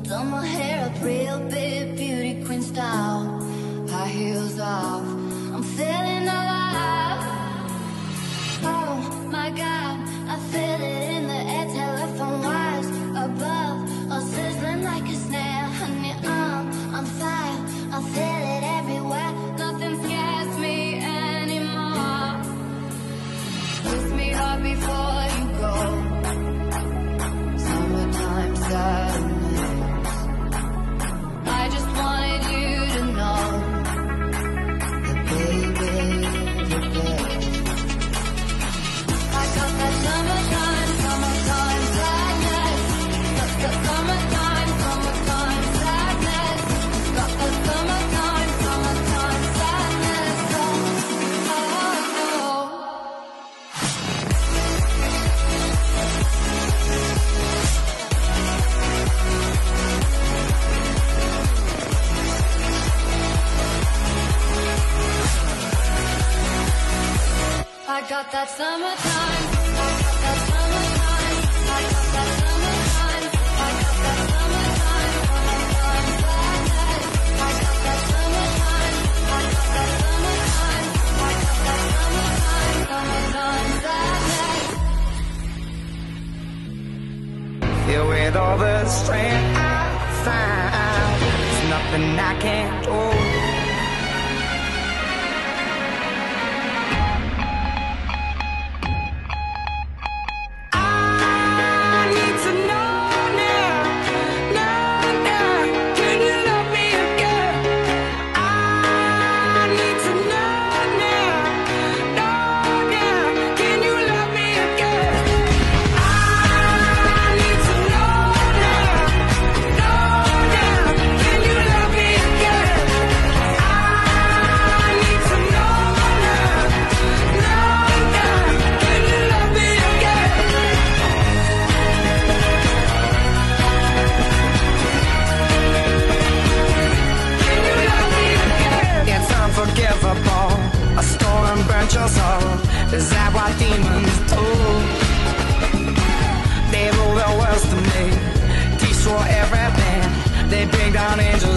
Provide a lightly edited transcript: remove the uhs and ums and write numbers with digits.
Done my hair up real big, beauty queen style. High heels off, I'm feeling alive. Oh my God, I feel it in the air. Telephone wires above, all sizzling like a snare. Honey, I'm on fire, I feel it everywhere. Nothing scares me anymore. Kiss me hard before you go. Summertime sadness. I just wanted you to know that baby, you're best. I got that summertime, summertime sadness. Got the summertime, summertime sadness. Got the summertime, summertime sadness. Oh, oh, oh. I got that summertime. I got that summertime. I got that summertime. I got that summertime. Summertime sadness. I got that summertime. I got that summertime. I got that summertime. Summertime sadness. Filled with all the strength I find, there's nothing I can't do. A storm burnt your soul. Is that what demons do? They rule the world to me, destroy everything. They bring down angels.